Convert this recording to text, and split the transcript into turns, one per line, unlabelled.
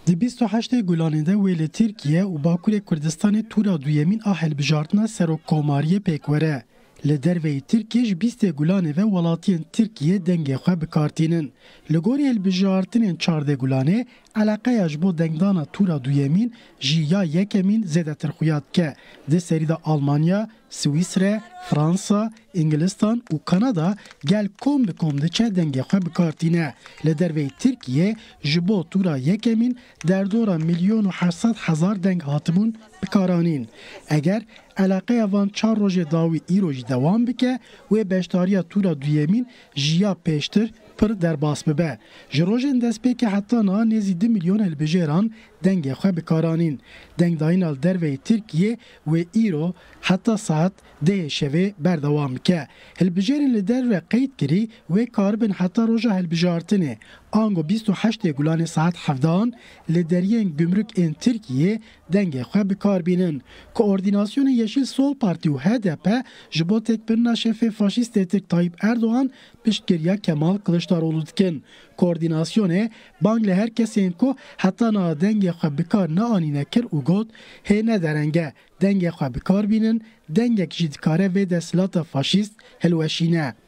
Di 28 Gulanê de wê li Tirkiye û Bakurê Kurdistanê tura duyemîn a hilbijartina serokkomariyê pêk were. Li derveyê Tirkiye ji 20 Gulanê ve welatiyên Tirkiye dengê xwe bikartînin. Li gorî hilbijartinên çardê Gulanê, eleqeya ji bo dengdana tura duyemîn jî ya yekemîn zêdetir xuya dike. Di serî de Almanya, Swîsre, Fransa, İnglistan û Kanada gel kom bi kom diçe dengê xwe bikartîne. Li derveyê Tirkiye ji bo tura yekemîn derdora milyon û 800,000 deng hatibûn bikaranîn. Eger eleqeya van 4 rojê dawî îro jî dewam bike wê beşdariya tura duyemîn ji ya pêştir pir derbas bibe. Ji rojên destpêkê heta niha nêzî 2 milyon hilbijêran dengê xwe bikaranîn. Dengdayîna li derveyê Tirkiye wê îro heta saet 10 şevê berdewam bike. Hilbijêrên li derve qeyd kirî wê karibin heta roja hilbijartinê. Ango 28 Gulanê saet 7 li deriyên gümrükên Tirkiye dengê xwe bikarbînin. Koordinasyona Yeşil Sol Parti û HDP ji bo têkbirina şefê faşîstê Tirk Tayyip Erdoğan piştgiriya Kemal Kılıçdaroğlu dikin. Koordinasyonê bang li her kesên ku heta niha dengê xwe bikar neanîne kir û got hê nederenge dengê xwe bikarbînin, dengek jî dikare vê desthilata faşîst hilweşîne.